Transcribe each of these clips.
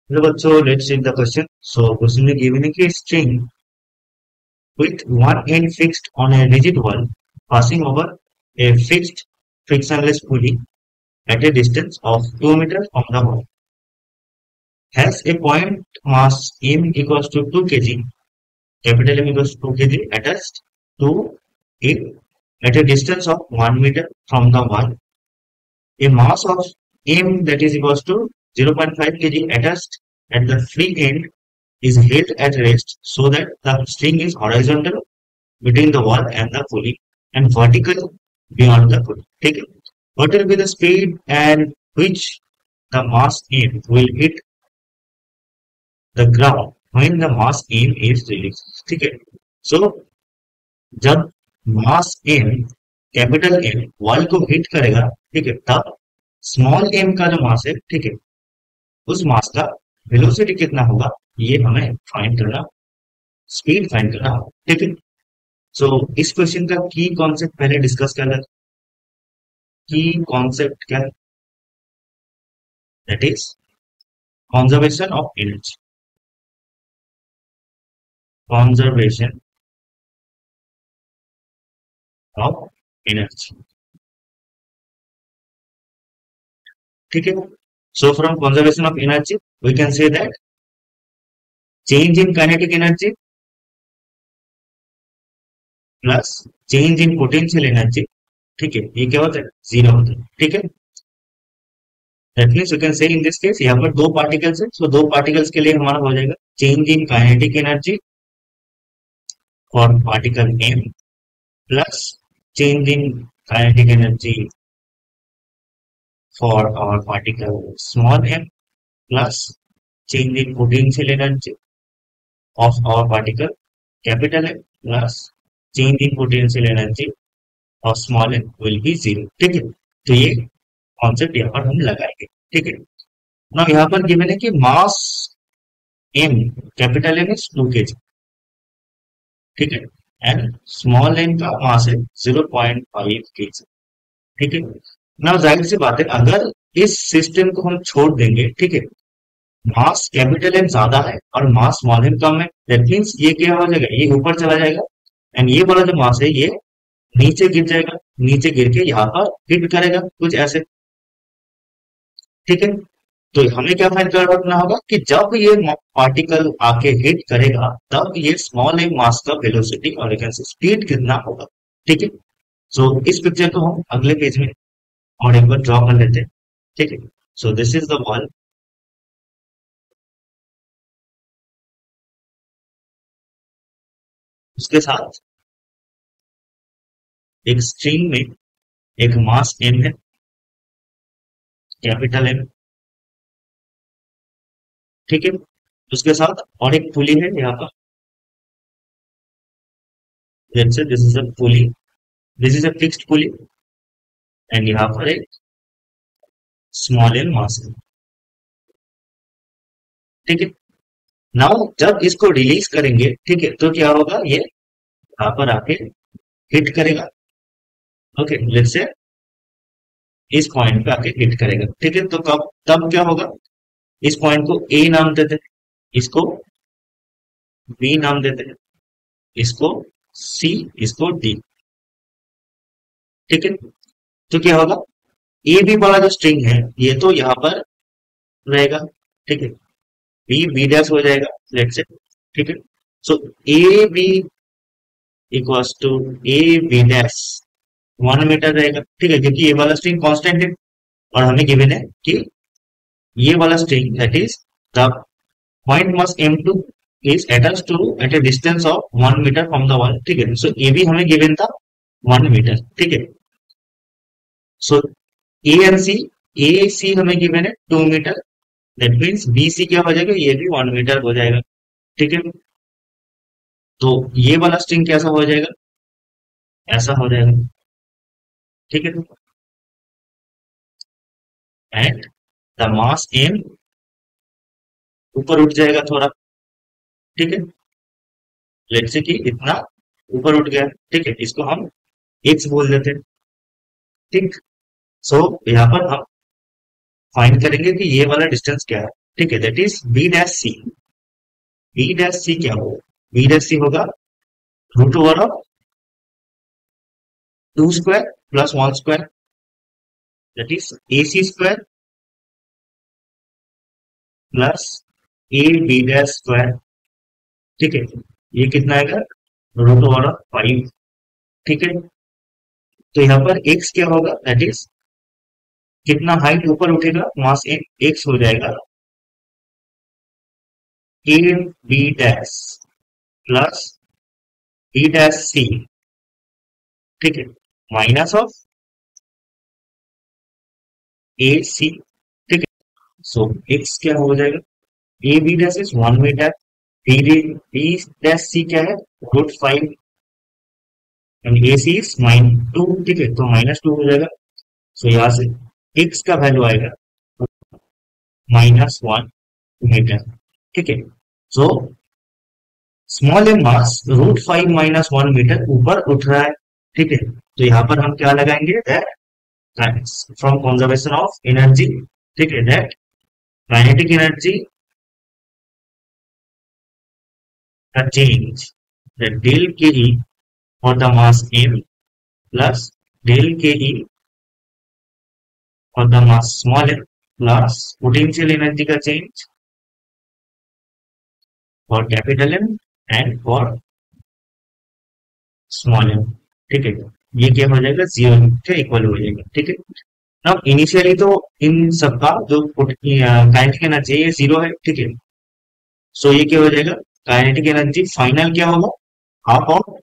So, बच्चों, let's take the question. So, question में given है कि string with one end fixed on a rigid wall passing over a fixed frictionless pulley at a distance of 2 meters from the wall has a point mass m equals to 2 kg, capital M equals to 2 kg attached to it at a distance of 1 meter from the wall. A mass of m that is equals to 0.5 kg attached at the free end is held at rest so that the string is horizontal between the wall and the pulley and vertical beyond the pulley. ठीक है. What will be the speed and which the mass m will hit the ground when the mass m is released. ठीक है. So जब mass m capital M wall को hit करेगा, ठीक है, तब स्मॉल m का जो मास है, ठीक है, उस मास का वेलोसिटी कितना होगा ये हमें फाइंड करना, स्पीड फाइंड करना होगा. ठीक है. सो इस क्वेश्चन का की कॉन्सेप्ट पहले डिस्कस कर लेते. की कॉन्सेप्ट क्या है? That is conservation of energy. Conservation of energy. ठीक है. So from conservation of energy we can say that change in kinetic energy plus change in potential energy, ठीक है, ये क्या होता है? जीरो होता है. ठीक है. That means you can say in this case यहाँ पर दो पार्टिकल्स है, सो दो पार्टिकल्स के लिए हमारा हो जाएगा change in kinetic energy for particle m plus change in kinetic energy for our particle small m plus change in potential energy of our particle capital M plus change in potential energy of small m will be zero. ठीक है. तो ये concept यहाँ पर हम लगाएंगे. ठीक है. ना यहाँ पर गिवन है कि mass m capital M is 2 kg. ठीक है. एंड स्मॉल m का मास है 0.5 kg. ठीक है. ना जाहिर सी बात है अगर इस सिस्टम को हम छोड़ देंगे, ठीक है, मास कैपिटल M ज्यादा है और मास स्मॉल m कम है, दैट मींस ये क्या हो जाएगा? ये ऊपर चला जाएगा एंड ये वाला जो मास है ये नीचे गिर जाएगा. नीचे गिर के यहाँ पर हिट करेगा कुछ ऐसे. ठीक है. तो हमें क्या फाइंड करना होगा कि जब ये पार्टिकल आके हिट करेगा तब ये स्मॉल m मास का वेलोसिटी और स्पीड कितना होगा. ठीक है. सो इस पिक्चर को हम अगले पेज में और एक बार ड्रॉ कर लेते हैं. ठीक है. So this is the wall. उसके साथ एक स्ट्रिंग में एक मास m है कैपिटल M. ठीक है. उसके साथ और एक पुली है यहाँ पर. This is a pulley, this is a fixed pulley and यहाँ पर एक स्मॉल m मास है. ठीक है. नाउ जब इसको रिलीज करेंगे, ठीक है, तो क्या होगा? ये यहाँ पर आके हिट करेगा. ओके, लेट्स से इस पॉइंट पे आके हिट करेगा. ठीक है. तो कब तब क्या होगा? इस पॉइंट को A नाम देते हैं, इसको B नाम देते हैं, इसको C, इसको D. ठीक है. तो क्या होगा? ए बी वाला जो स्ट्रिंग है ये तो यहाँ पर रहेगा. ठीक है. बी बी डैश हो जाएगा लेट्स से. ठीक है. So A B equals to A B dash 1 metre रहेगा. ठीक है. क्योंकि ये वाला स्ट्रिंग कांस्टेंट है और हमें गिवन है कि ये वाला string that is the point mass m2 is attached to at a distance of 1 meter from the wall. ठीक है. सो ए बी हमें गिवन था 1 मीटर. ठीक है. सो ए एंड सी, ए सी हमें गिवन है 2 metre. That means B C क्या हो जाएगा? ये भी 1 मीटर हो जाएगा. ठीक है. तो ये वाला स्ट्रिंग कैसा हो जाएगा? ऐसा हो जाएगा. ठीक है. एंड द मास m ऊपर उठ जाएगा थोड़ा. ठीक है. लेट्स से कि इतना ऊपर उठ गया. ठीक है. इसको हम x बोल देते हैं. ठीक. सो यहाँ पर हम फाइंड करेंगे कि ये वाला डिस्टेंस क्या है. ठीक है, that is B dash C. B dash C क्या होगा? बी डैश सी होगा root over of 2 square plus 1 square, that is A C square plus A B dash square. ठीक है, ये कितना आएगा? Root over of 5। ठीक है, तो यहाँ पर x क्या होगा? दैट इज कितना हाइट ऊपर उठेगा, मास x हो जाएगा A B dash plus B dash C. ठीक है, माइनस ऑफ ए सी। ठीक है, सो x क्या हो जाएगा? A B dash is 1 metre, B dash C क्या है? Root 5 and A C is -2। ठीक है, तो -2 हो जाएगा। सो यहाँ से x का वैल्यू आएगा -1 मीटर। ठीक है, so small M mass root 5 -1 metre ऊपर उठ रहा है। ठीक है, तो यहाँ पर हम क्या लगाएंगे? That from conservation of energy. ठीक है, दैट काइनेटिक एनर्जी का change that del K E for the mass m plus del K E for the mass small m plus potential energy का change for capital M and for small m। ठीक है, ये क्या हो जाएगा? 0 के equal हो जाएगा। ठीक है, अब इनिशियली तो इन सबका जो काइनेटिक एनर्जी है 0 है। ठीक है, सो ये क्या हो जाएगा? काइनेटिक एनर्जी फाइनल क्या होगा? Half of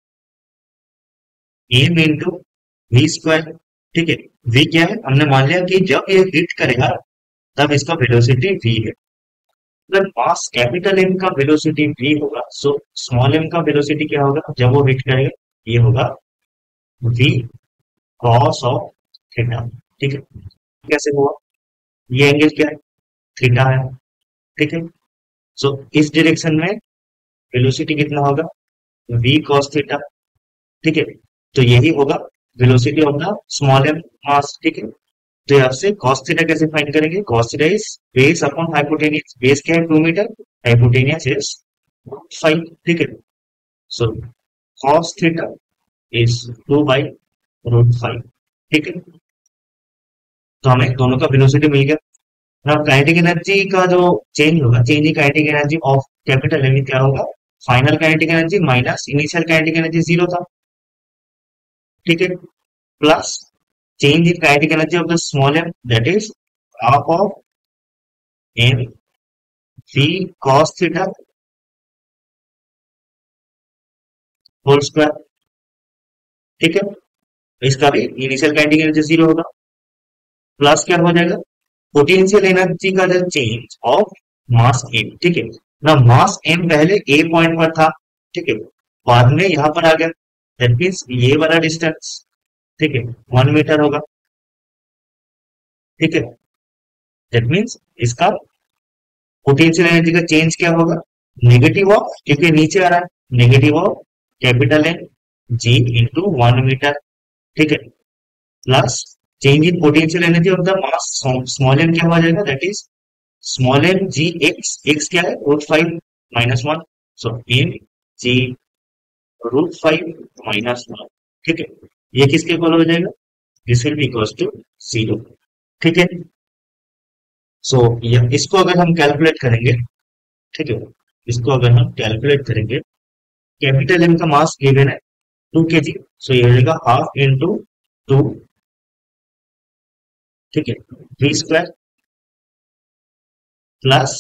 M into V square. ठीक है, वी क्या है? हमने मान लिया कि जब ये हिट करेगा तब इसका वेलोसिटी वी है। मतलब मास कैपिटल एम का वेलोसिटी वी होगा, सो स्मॉल एम का वेलोसिटी क्या होगा जब वो हिट करेगा? ये होगा वी कॉस ऑफ थीटा। ठीक है, कैसे हुआ? ये एंगल क्या है? थीटा है। ठीक है, सो इस डायरेक्शन में वेलोसिटी कितना होगा? V cos theta. ठीक है, तो यही होगा velocity of the small M mass. ठीक है, तो यहाँ से cos थीटा कैसे फाइंड करेंगे? cos theta is base upon hypotenuse. Base क्या है? 2 मीटर, हाइपोटेनियस इज 5। ठीक है, सो cos थीटा इज 2/√5। ठीक है, तो हमें दोनों का वेलोसिटी मिल गया। अब काइनेटिक एनर्जी का जो चेंज होगा, change in kinetic energy of capital M क्या होगा? Final kinetic energy minus initial kinetic energy 0 था। ठीक है, plus change in kinetic energy of the small m, that is half of m v cos theta whole square. ठीक है, इसका भी initial kinetic energy 0 होगा, प्लस क्या हो जाएगा? पोटेंशियल एनर्जी का जो चेंज ऑफ मास m। ठीक है ना, मास m पहले a पॉइंट पर था। ठीक है, बाद में यहां पर आ गया, दैट मीन्स ये वाला डिस्टेंस, ठीक है, 1 मीटर होगा। ठीक है, दैट मीन्स इसका पोटेंशियल एनर्जी का चेंज क्या होगा? नेगेटिव ऑफ, क्योंकि नीचे आ रहा है, negative of capital M G into 1 metre. ठीक है, plus change in potential energy of the mass small M क्या हो जाएगा? That is small M G X. X क्या है? √5 -1, सो एन जी √5 -1। ठीक है, ये किसके इक्वल हो जाएगा? This will be equal to 0। ठीक है, सो इसको अगर हम कैलकुलेट करेंगे, ठीक है, इसको अगर हम कैलकुलेट करेंगे, कैपिटल एम का मास गिवन है 2 kg, सो ये हो जाएगा हाफ इंटू 2। ठीक है, V square plus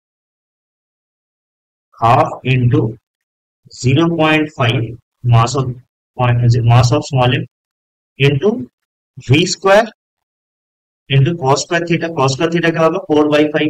half into 0.5 mass of small M into V square into cos square theta. Cos square theta क्या होगा? 4/5,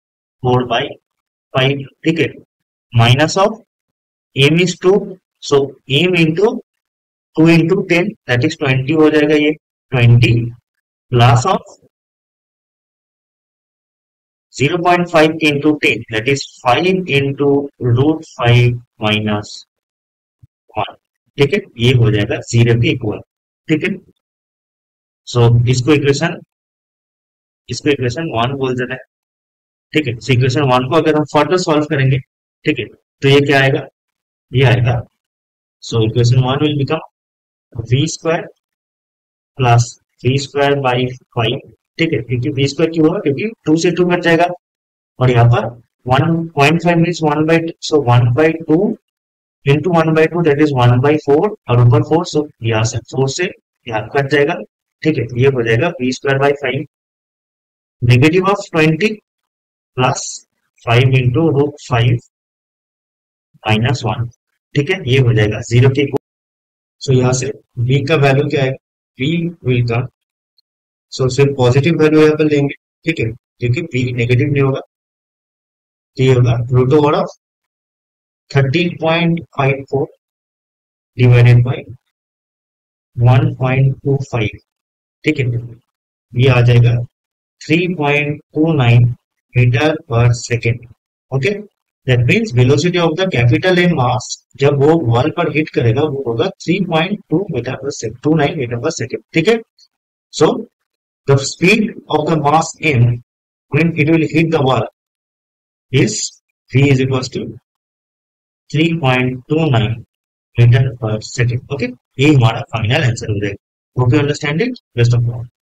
4/5। ठीक है, minus of M is 2, so M into 2 into 10 that is 20 हो जाएगा। ये 20 plus of 0.5 into 10 that is 5 into √5 -1। ठीक है, ये हो जाएगा 0 के इक्वल। ठीक है, सो इसको इक्वेशन 1 बोल देते हैं। ठीक है। इक्वेशन 1 को अगर हम फर्दर सॉल्व करेंगे, ठीक है, तो ये क्या आएगा, ये आएगा। So equation 1 will become V square plus V square by 5, ठीक है, क्योंकि वी स्क्वायर क्यों होगा, क्योंकि 2 से 2 कट जाएगा, और यहाँ पर 1.5 मीन्स 1/2, सो 1/2 इंटू 1/2 दैट इज 1/4, और ऊपर 4, सो यहाँ से 4 से यहाँ कट जाएगा, ठीक है, ये हो जाएगा V square by 5 negative of 20 plus 5 into root 5 minus 1, ठीक है, ये हो जाएगा 0 के इक्वल। सो यहाँ से v का वैल्यू क्या है, v विल कम, सो सिर्फ पॉजिटिव वैल्यू यहाँ पर लेंगे, ठीक है, क्योंकि v नेगेटिव नहीं होगा, तो ये होगा root over of 13.54 divided by 1.25, ठीक है, ये आ जाएगा 3.29 metre per second. Okay, that means velocity of the capital in mass जब वो वॉल पर हिट करेगा वो होगा 3.2 metre per second, 29 metre per second, ठीक है। So the speed of the mass in when it will hit the wall is v is equals to 3.29 metre per second. Okay, ये हमारा फाइनल आंसर हो जाएगा। Hope you understand it, best of luck.